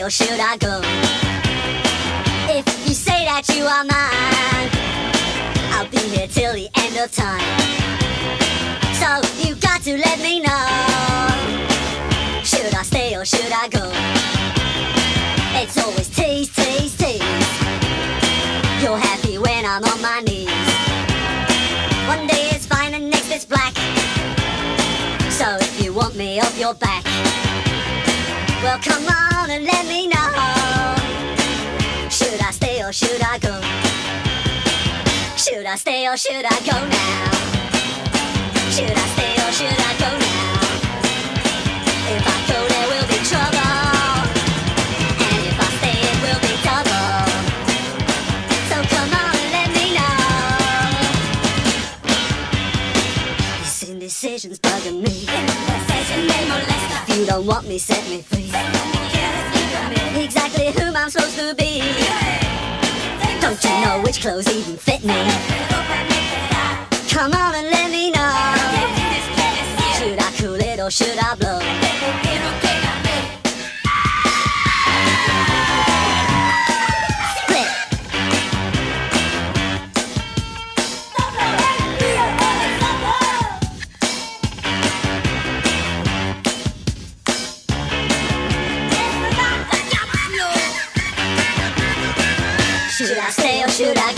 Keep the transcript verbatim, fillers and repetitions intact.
or should I go? If you say that you are mine, I'll be here till the end of time. So you got to let me know, should I stay or should I go? It's always tease, tease, tease. You're happy when I'm on my knees. One day it's fine and next it's black. So if you want me off your back, well come on and let me know, should I stay or should I go? Should I stay or should I go now? Should I stay or should I go now? If I go there will be trouble, and if I stay it will be double. So come on and let me know. This indecision's bugging me. If you don't want me, set me free. Exactly whom I'm supposed to be. Don't you know which clothes even fit me? Come on and let me know, should I cool it or should I blow? Split. Should I stay or should I